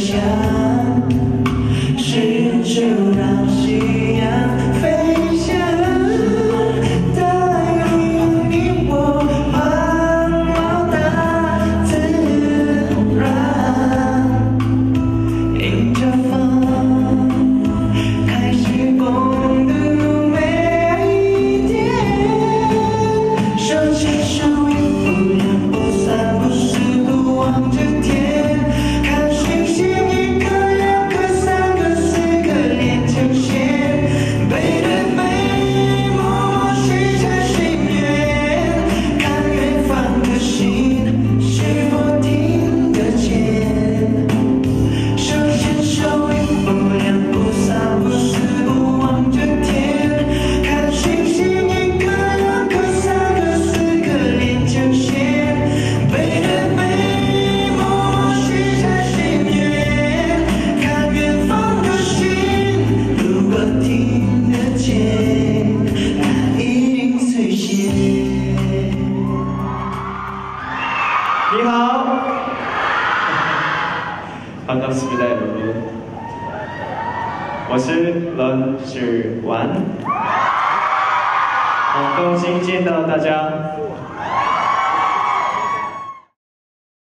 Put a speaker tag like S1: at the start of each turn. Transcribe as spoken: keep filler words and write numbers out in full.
S1: 想，试着让夕阳飞翔，带领你我环绕大自然，迎着风，开始共度每一天，手牵手，不两不散，不是不望着天，看星星一颗两颗三颗四颗连成线，背对背默默许下心愿，看远方的心是否听得见，手牵手，不两不散，不是不望着天，看星星一颗两颗三颗四颗连成线，背对背默默许下心愿，看远方的心如果听得见，它一定随线。
S2: 你好， 반갑습니다 여러분. 我是런许완，很高兴见到大家。